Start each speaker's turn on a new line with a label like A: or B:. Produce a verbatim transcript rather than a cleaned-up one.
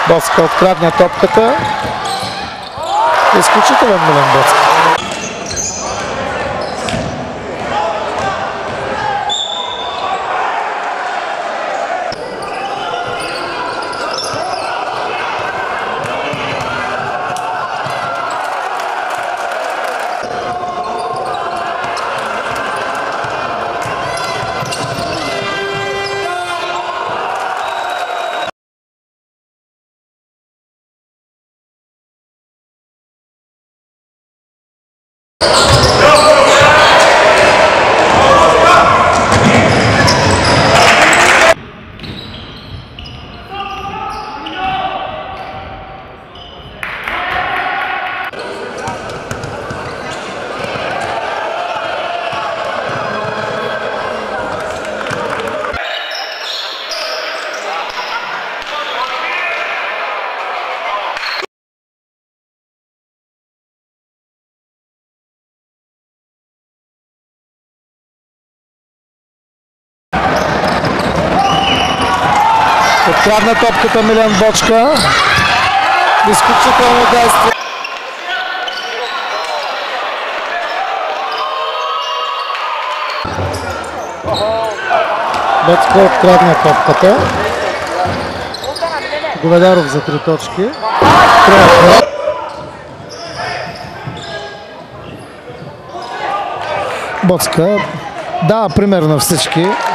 A: Боцка открадна топката. Изключителен Милен Боцка. Открадна топката Милен Бочка. Изключително действие. Боцка открадна топката. Говедаров за три точки. Боцка дава пример на всички.